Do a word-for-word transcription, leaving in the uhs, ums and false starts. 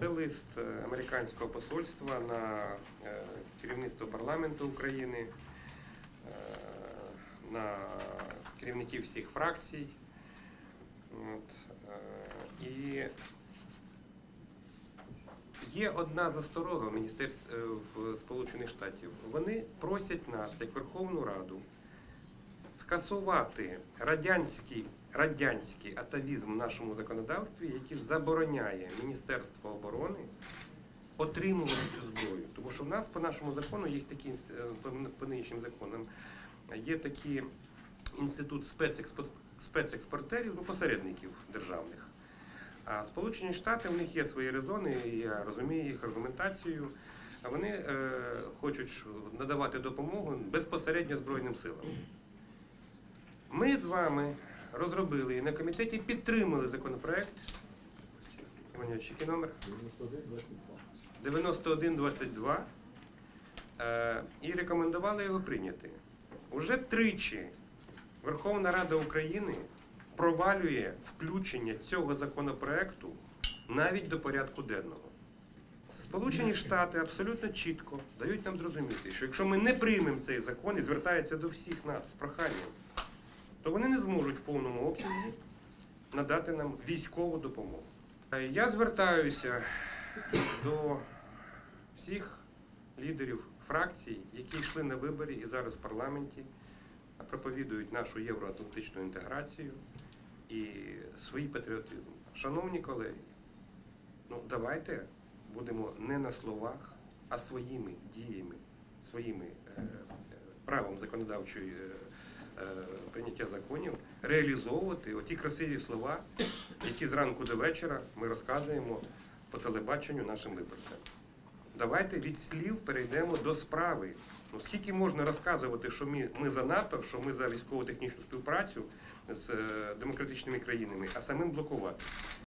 Це лист американського посольства на керівництво парламенту України, на керівників всіх фракцій. От. І є одна засторога в Міністерстві в Сполучених Штатів. Вони просять нас, як Верховну Раду, скасувати радянський, радянський атавізм в нашому законодавстві, який забороняє Міністерству оборони отримувати цю зброю. Тому що в нас по нашому закону є такі, по нинішнім законам, є такий інститут спецекспортерів, ну, посередників державних. А Сполучені Штати, у них є свої резони, і я розумію їх аргументацію. А вони е, хочуть надавати допомогу безпосередньо Збройним силам. Ми з вами розробили і на комітеті підтримали законопроект. Який номер? дев'яносто один двадцять два. Е, і рекомендували його прийняти. Уже тричі Верховна Рада України провалює включення цього законопроекту навіть до порядку денного. Сполучені Штати абсолютно чітко дають нам зрозуміти, що якщо ми не приймемо цей закон і звертаються до всіх нас з проханням, то вони не зможуть в повному обсязі надати нам військову допомогу. Я звертаюся до всіх лідерів фракцій, які йшли на вибори і зараз в парламенті, проповідують нашу євроатлантичну інтеграцію і свій патріотизм. Шановні колеги, ну давайте будемо не на словах, а своїми діями, своїми е, правом законодавчої е, е, прийняття законів реалізовувати оті красиві слова, які зранку до вечора ми розказуємо по телебаченню нашим виборцям. Давайте від слів перейдемо до справи. Ну, скільки можна розказувати, що ми, ми за НАТО, що ми за військово-технічну співпрацю з е, демократичними країнами, а самим блокувати.